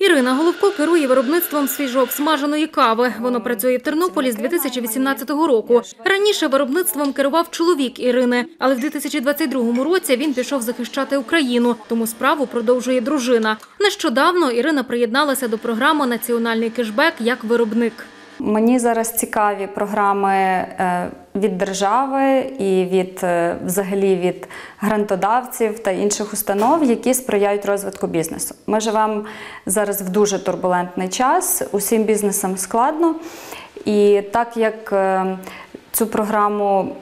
Ірина Головко керує виробництвом свіжообсмаженої кави. Воно працює в Тернополі з 2018 року. Раніше виробництвом керував чоловік Ірини, але в 2022 році він пішов захищати Україну, тому справу продовжує дружина. Нещодавно Ірина приєдналася до програми «Національний кешбек» як виробник. Мені зараз цікаві програми від держави і взагалі від грантодавців та інших установ, які сприяють розвитку бізнесу. Ми живемо зараз в дуже турбулентний час, усім бізнесам складно. І так як цю програму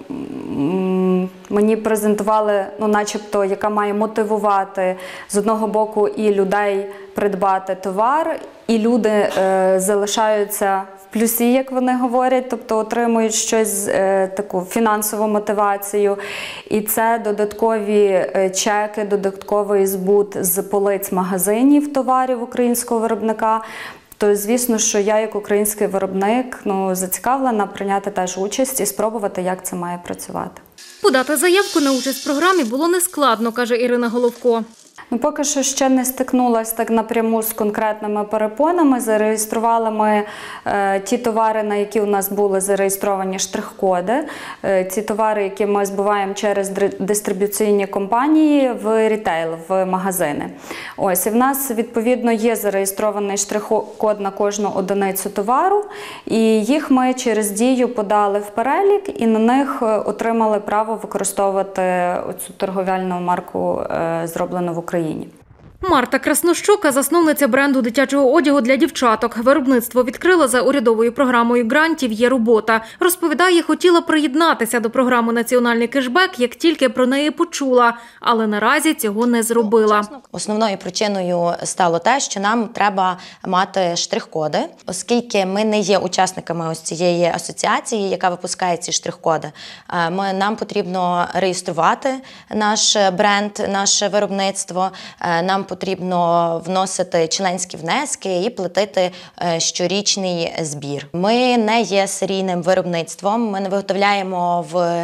мені презентували, начебто, яка має мотивувати з одного боку і людей придбати товар, і люди залишаються в плюсі, як вони говорять, тобто отримують щось, таку фінансову мотивацію. І це додаткові чеки, додатковий збут з полиць магазинів товарів українського виробника. То, звісно, що я, як український виробник, зацікавлена прийняти теж участь і спробувати, як це має працювати. Подати заявку на участь в програмі було нескладно, каже Ірина Головко. Поки що ще не стикнулася так напряму з конкретними перепонами. Зареєстрували ми ті товари, на які у нас були зареєстровані штрих-коди. Ці товари, які ми збуваємо через дистриб'юційні компанії в рітейл, в магазини. Ось, і в нас, відповідно, є зареєстрований штрих-код на кожну одиницю товару. І їх ми через Дію подали в перелік і на них отримали право використовувати цю торговельну марку, зроблену в Україні. Марта Краснощока – засновниця бренду дитячого одягу для дівчаток. Виробництво відкрила за урядовою програмою грантів «Є робота». Розповідає, хотіла приєднатися до програми «Національний кешбек», як тільки про неї почула, але наразі цього не зробила. Основною причиною стало те, що нам треба мати штрих-коди, оскільки ми не є учасниками ось цієї асоціації, яка випускає ці штрих-коди. Нам потрібно реєструвати наш бренд, наше виробництво, нам потрібно вносити членські внески і платити щорічний збір. Ми не є серійним виробництвом, ми не виготовляємо в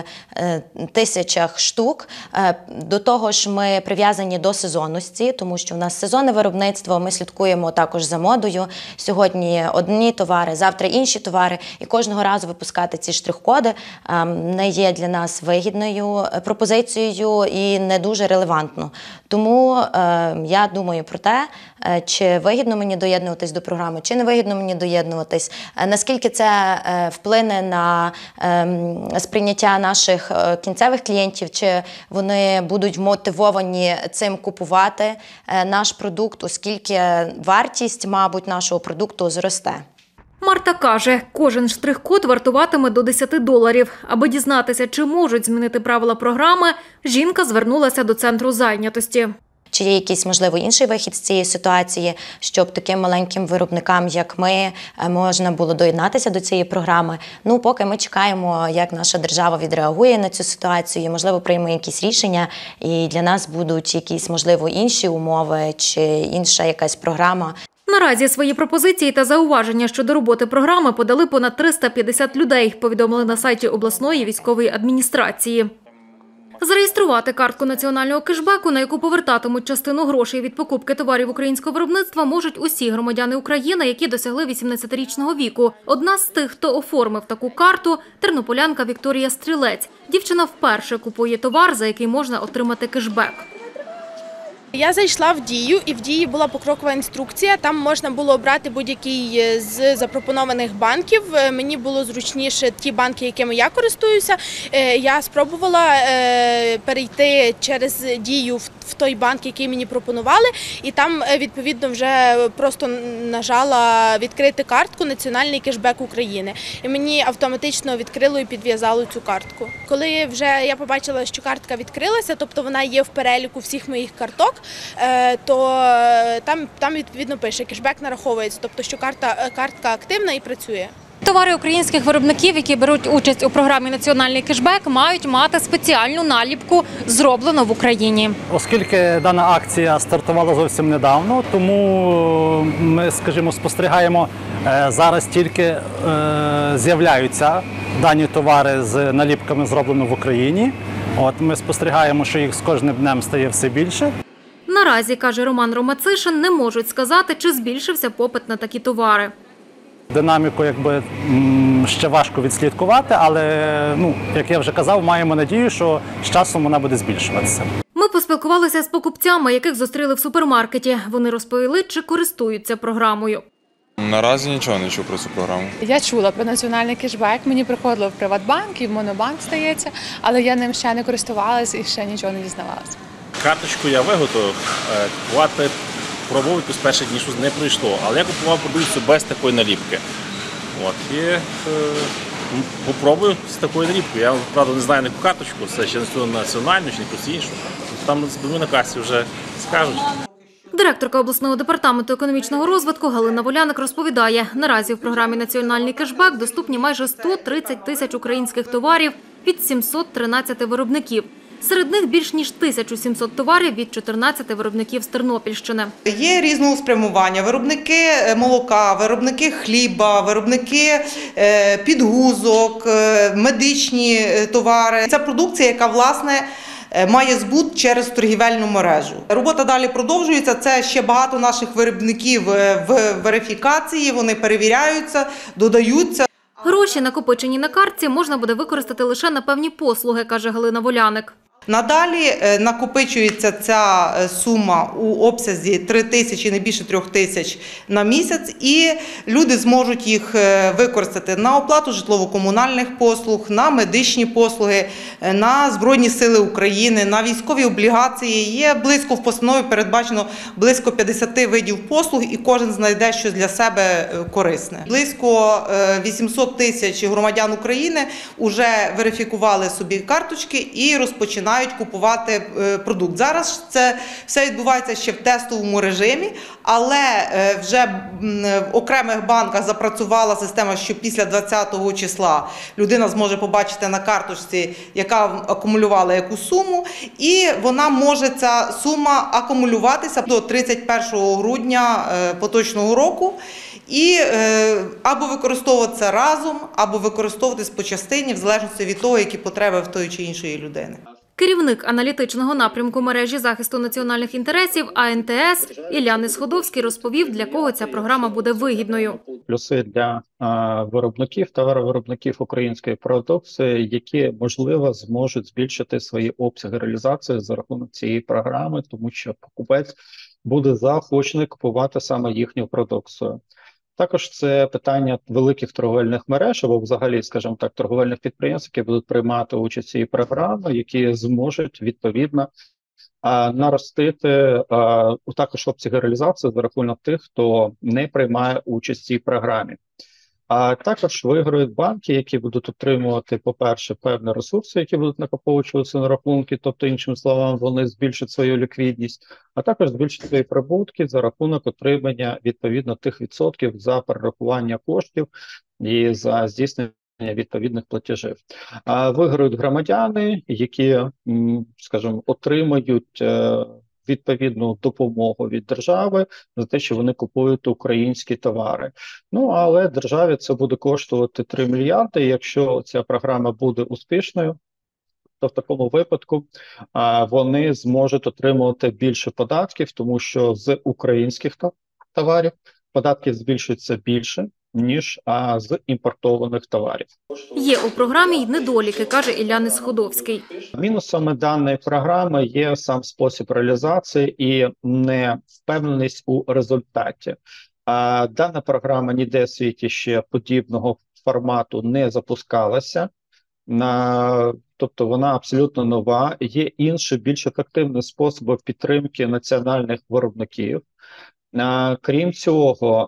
тисячах штук. До того ж, ми прив'язані до сезонності, тому що в нас сезонне виробництво, ми слідкуємо також за модою. Сьогодні одні товари, завтра інші товари. І кожного разу випускати ці штрих-коди не є для нас вигідною пропозицією і не дуже релевантно. Тому я думаю про те, чи вигідно мені доєднуватись до програми, чи не вигідно мені доєднуватись, наскільки це вплине на сприйняття наших кінцевих клієнтів, чи вони будуть мотивовані цим купувати наш продукт, оскільки вартість, мабуть, нашого продукту зросте. Марта каже, кожен штрих-код вартуватиме до $10. Аби дізнатися, чи можуть змінити правила програми, жінка звернулася до центру зайнятості. Чи є якийсь, можливо, інший вихід з цієї ситуації, щоб таким маленьким виробникам, як ми, можна було доєднатися до цієї програми? Поки ми чекаємо, як наша держава відреагує на цю ситуацію, можливо, прийме якісь рішення, і для нас будуть якісь, можливо, інші умови чи інша якась програма. Наразі свої пропозиції та зауваження щодо роботи програми подали понад 350 людей, повідомили на сайті обласної військової адміністрації. Зареєструвати картку національного кешбеку, на яку повертатимуть частину грошей від покупки товарів українського виробництва, можуть усі громадяни України, які досягли 18-річного віку. Одна з тих, хто оформив таку карту – тернополянка Вікторія Стрілець. Дівчина вперше купує товар, за який можна отримати кешбек. Я зайшла в Дію, і в Дії була покрокова інструкція. Там можна було обрати будь-який з запропонованих банків. Мені було зручніше ті банки, якими я користуюся. Я спробувала перейти через Дію в той банк, який мені пропонували. І там, відповідно, вже просто нажала «Відкрити картку Національний кешбек України». І мені автоматично відкрило і підв'язало цю картку. Коли вже я побачила, що картка відкрилася, тобто вона є в переліку всіх моїх карток, то там відповідно пише «Кешбек нараховується», тобто що картка активна і працює. Товари українських виробників, які беруть участь у програмі «Національний кешбек», мають мати спеціальну наліпку «Зроблено в Україні». Оскільки дана акція стартувала зовсім недавно, тому ми, скажімо, спостерігаємо, зараз тільки з'являються дані товари з наліпками «Зроблено в Україні». Ми спостерігаємо, що їх з кожним днем стає все більше. Наразі, каже Роман Ромацишин, не можуть сказати, чи збільшився попит на такі товари. Динаміку ще важко відслідкувати, але, як я вже казав, маємо надію, що з часом вона буде збільшуватися. Ми поспілкувалися з покупцями, яких зустріли в супермаркеті. Вони розповіли, чи користуються програмою. Наразі нічого не чув про цю програму. Я чула про національний кешбек, мені приходило в Приватбанк і в Монобанк, здається, але я ним ще не користувалася і ще нічого не дізнавалася. Карточку я виготовив, купувати пробував з перших днів, що не пройшло, але я купував продукцію без такої наліпки. І попробую з такою наліпкою. Я, правда, не знаю яку карточку, це ще не національну, чи якусь іншу. Там на касі вже скажуть. Директорка обласного департаменту економічного розвитку Галина Воляник розповідає, наразі в програмі «Національний кешбек» доступні майже 130 тисяч українських товарів від 713 виробників. Серед них більш ніж 1700 товарів від 14 виробників з Тернопільщини. Є різного спрямування. Виробники молока, виробники хліба, виробники підгузок, медичні товари. Це продукція, яка, власне, має збут через торгівельну мережу. Робота далі продовжується. Це ще багато наших виробників в верифікації, вони перевіряються, додаються. Гроші, накопичені на картці, можна буде використати лише на певні послуги, каже Галина Воляник. Надалі накопичується ця сума у обсязі 3 тисячі, не більше 3 тисяч на місяць, і люди зможуть їх використати на оплату житлово-комунальних послуг, на медичні послуги, на Збройні сили України, на військові облігації. Є в постанові передбачено близько 50 видів послуг, і кожен знайде щось для себе корисне. Близько 800 тисяч громадян України вже верифікували собі карточки і розпочинають купувати продукт. Зараз це все відбувається ще в тестовому режимі, але вже в окремих банках запрацювала система, що після 20-го числа людина зможе побачити на карточці, яка акумулювала яку суму, і вона може, ця сума, акумулюватися до 31 грудня поточного року і або використовуватися разом, або використовуватись по частині, в залежності від того, які потреби в тої чи іншої людини. Керівник аналітичного напрямку мережі захисту національних інтересів АНТС Ілля Сходовський розповів, для кого ця програма буде вигідною. Плюси для виробників, товаровиробників української продукції, які, можливо, зможуть збільшити свої обсяги реалізації за рахунок цієї програми, тому що покупець буде заохочений купувати саме їхню продукцію. Також це питання великих торговельних мереж, або взагалі, скажімо так, торговельних підприємств, які будуть приймати участь у цій програмі, які зможуть, відповідно, наростити також обсяги реалізації за рахунок тих, хто не приймає участь в цій програмі. А також виграють банки, які будуть отримувати, по-перше, певні ресурси, які будуть накопичуватися на рахунки, тобто, іншими словами, вони збільшать свою ліквідність, а також збільшать свої прибутки за рахунок отримання, відповідно, тих відсотків за перерахування коштів і за здійснення відповідних платежів. Виграють громадяни, які, скажімо, отримають відповідну допомогу від держави за те, що вони купують українські товари. Але державі це буде коштувати 3 мільярди, і якщо ця програма буде успішною, то в такому випадку вони зможуть отримувати більше податків, тому що з українських товарів податки збільшуються більше, ніж з імпортованих товарів. Є у програмі й недоліки, каже Ілля Сходовський. Мінусами даної програми є сам спосіб реалізації і невпевненість у результаті. Дана програма ніде в світі ще подібного формату не запускалася. Тобто вона абсолютно нова. Є інші, більш ефективні способи підтримки національних виробників. Крім цього,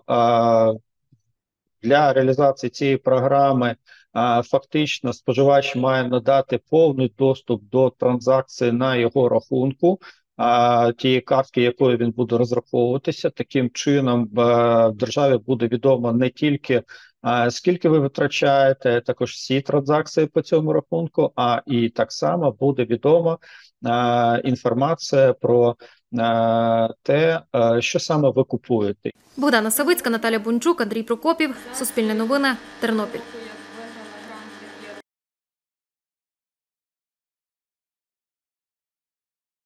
для реалізації цієї програми фактично споживач має надати повний доступ до транзакції на його рахунку, тієї картки, якою він буде розраховуватися. Таким чином державі буде відомо не тільки скільки ви витрачаєте, також всі транзакції по цьому рахунку, і так само буде відома інформація про те, що саме ви купуєте. Богдана Савицька, Наталя Бунчук, Андрій Прокопів. Суспільне новини. Тернопіль.